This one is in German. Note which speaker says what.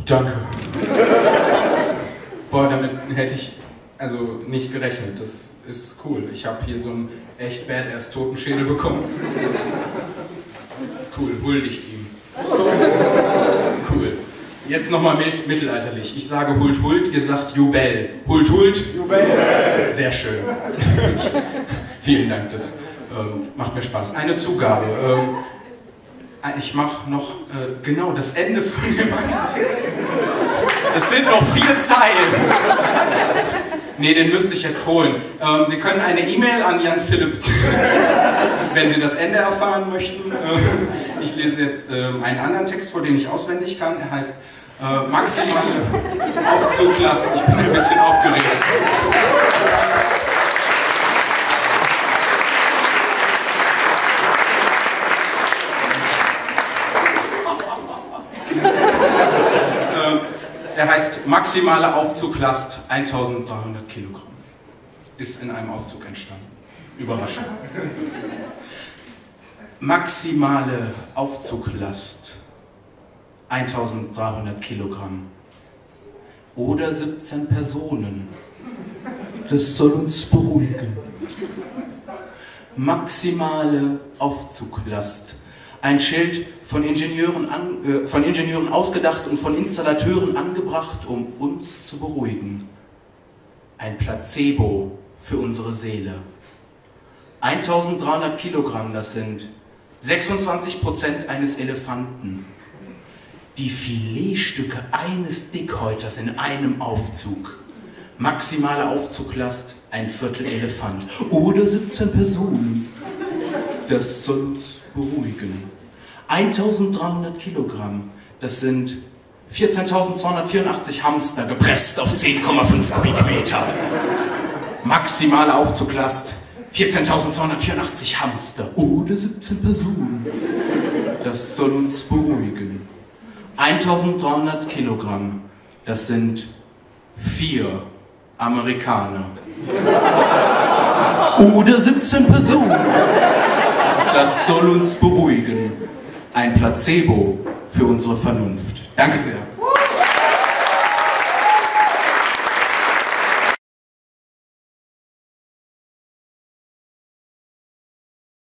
Speaker 1: Danke. Boah, damit hätte ich also nicht gerechnet. Das ist cool. Ich habe hier so einen echt badass Totenschädel bekommen. Das ist cool. Huldigt ihm. Cool. Jetzt nochmal mittelalterlich. Ich sage hult hult, ihr sagt Jubel. Hult hult. Jubel. Sehr schön. Vielen Dank, das macht mir Spaß. Eine Zugabe. Ich mache noch genau das Ende von dem einen Text. Es sind noch 4 Zeilen. Nee, den müsste ich jetzt holen. Sie können eine E-Mail an Jan Philipp, wenn Sie das Ende erfahren möchten. Ich lese jetzt einen anderen Text vor, den ich auswendig kann. Er heißt maximale Aufzuglast. Ich bin ein bisschen aufgeregt. Der heißt maximale Aufzuglast 1300 Kilogramm. Ist in einem Aufzug entstanden. Überraschung. Maximale Aufzuglast 1300 Kilogramm. Oder 17 Personen. Das soll uns beruhigen. Maximale Aufzuglast. Ein Schild von Ingenieuren ausgedacht und von Installateuren angebracht, um uns zu beruhigen. Ein Placebo für unsere Seele. 1300 Kilogramm, das sind 26% eines Elefanten. Die Filetstücke eines Dickhäuters in einem Aufzug. Maximale Aufzuglast, ein Viertel Elefant. Oder 17 Personen. Das soll uns beruhigen. 1300 Kilogramm, das sind 14.284 Hamster gepresst auf 10,5 Kubikmeter. Maximale Aufzuglast, 14.284 Hamster oder 17 Personen. Das soll uns beruhigen. 1300 Kilogramm, das sind 4 Amerikaner. Oder 17 Personen. Das soll uns beruhigen. Ein Placebo für unsere Vernunft. Danke sehr.